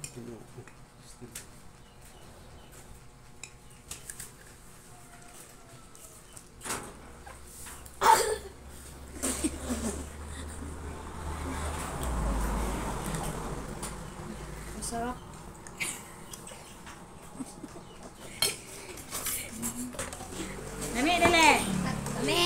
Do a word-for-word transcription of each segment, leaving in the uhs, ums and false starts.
Masarap. Nami, dali. Nami.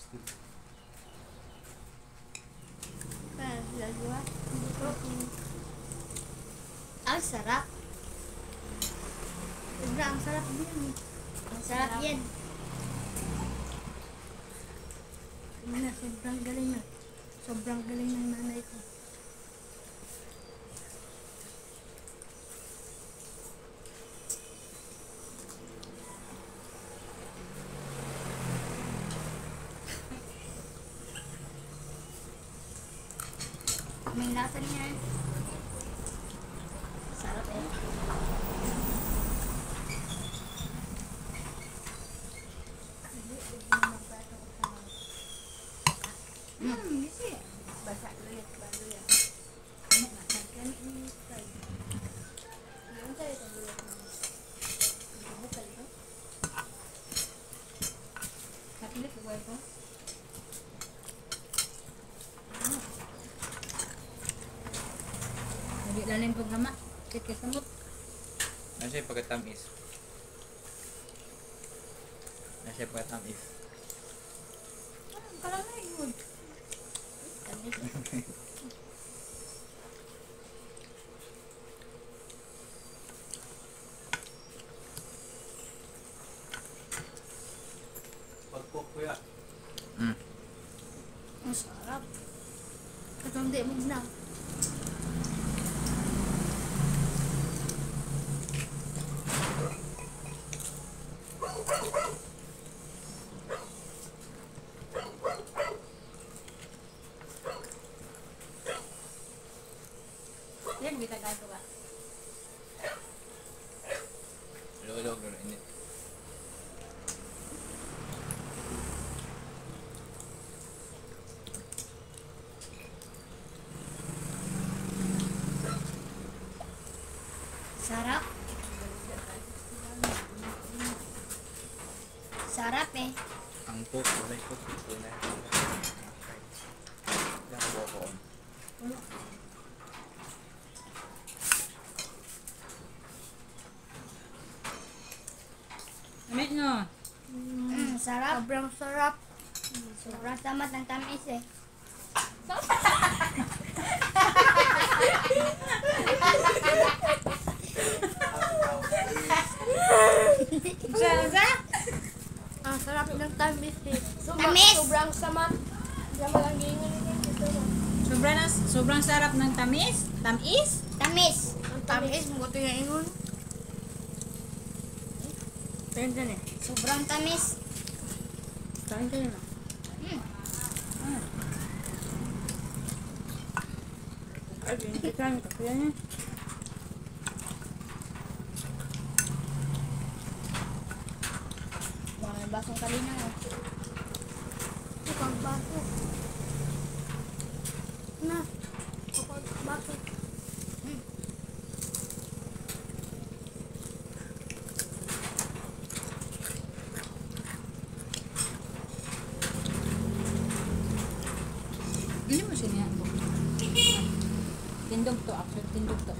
Ang sarap. Sobra, ang sarap yan. Ang sarap yan. Na, sobrang galing na. Sobrang galing ng nanay ko. May lasa niya. Sarap eh. Hmm, bisa ya? Basak dulu ya, baru ya. Enak nggak? Kan ini fry. Belum saya tahu dulu. Buka itu. Tapi lihat gua itu. Jadi lalim programa, kita semut. Nasi pakai tamis. Nasi pakai tamis. Kalau nggak ikut. Pagpok ya. Hmm. Ang sarap. Katong di mo na. Yan, kita gagawa. Lolo lolo ini. Sarap. Sarap eh. Ang pok, wala ko pito na. Yang boko. Amit no. Mm, sarap. Sobrang sarap. Sobrang tamat ng tamis eh. Sa ang sarap ng tamis eh. Tamis! Sobrang samat. Sobrang sobrang sarap ng tamis. Tamis? Tamis. Ang tamis mo ito yung ingon. Tingnan dyan eh. Sobrang tamis. Tingnan dyan eh. Hmm. Ay, binitikan. Kaya niya. Mga basong kalina eh. Ipang baso. Na. Kapag baso. Hmm. Hindi mo siya niya. Tindog to. Actually, tindog to.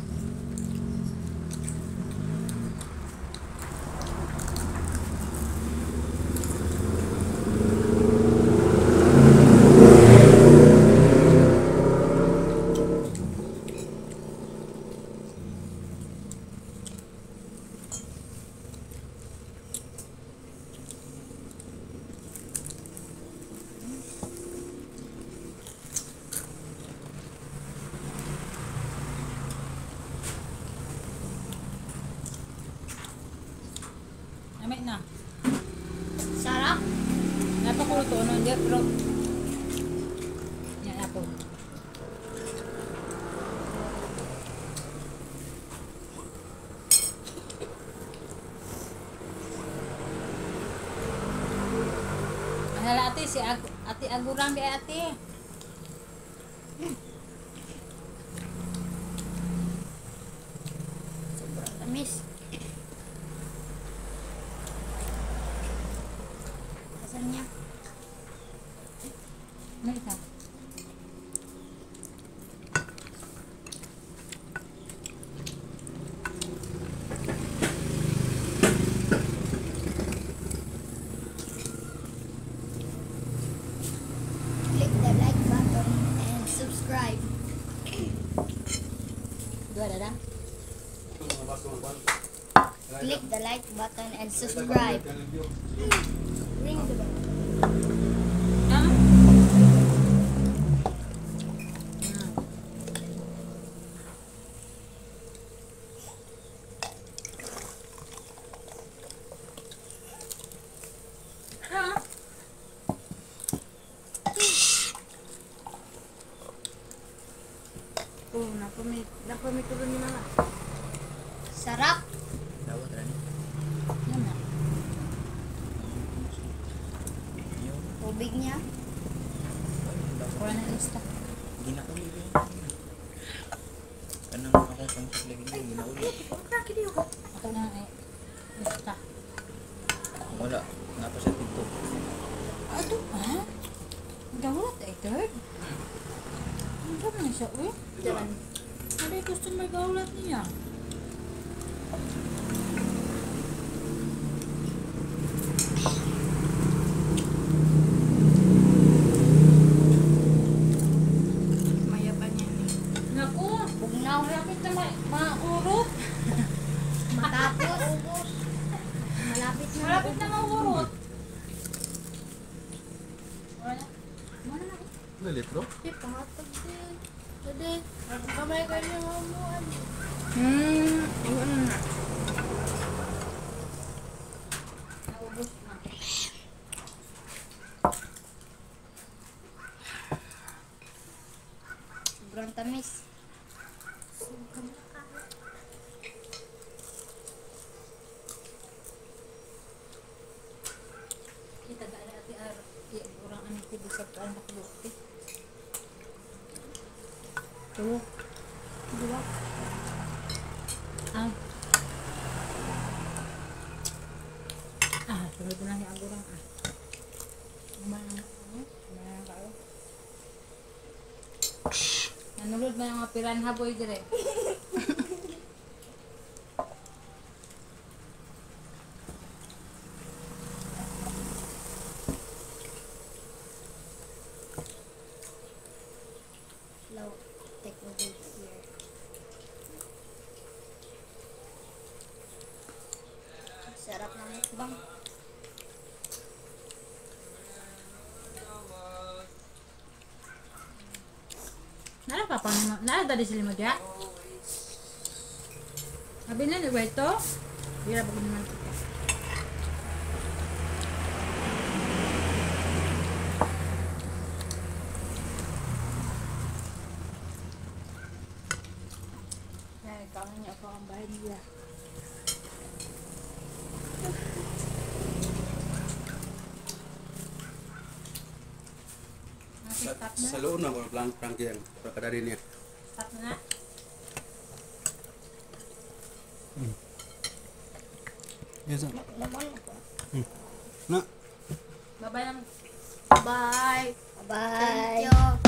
Namit na. Sarap. Napakuluto no, hindi pero yan ako. Hala ate si Ag ate Agurang di ate. Sobrang tamis. Asan niya? Ano ito? Click the like button and subscribe. Ring the bell. Ah. Ah. Oh, napa may napa may turun ni mama. Sarap. Dawat rin. Yan na. Yung. Tubig niya. Wala na lista. Ginauli ko yun. Kanang akong pangsit lagi niya. Ginauli. Ako na ay lista. Wala. Napa sa TikTok. Ato ha? Gawat ay third. Ano ba na siya, uy? Jalan. Ada yung customer gawat niya. Maya pa niya. Naku, Bugnaw. malapit na ma maurot. Matapos. Malapit na. Malapit na maurot. Wala. Wala na. Ano litro? Eh, pangatag din. Dede, kamay ka niya mamuan. Hmm, iwan na. Naubos na. Sobrang tamis. Kita gak ada hati ar, ya orang anak itu bisa orang tak bukti. Tuh, dua. Ah, ah, sunod na lang yung agurang ah. Gimana? Gimana kayo? Nanulod na yung mga piranha boy dire. Low. Take the weight here. Sarap ng mukbang. Nara pa pa nara tadi sila magya. Sabi na ni Weto. Bira pa naman. Ay, kawan niya ako ang bahay niya. Sa, Stop na. sa loob na ko lang prangki yan. Pagkadari niya. Stop na. Yes, sir. Naman ako. Na. Bye-bye lang. Bye. Bye. Thank you.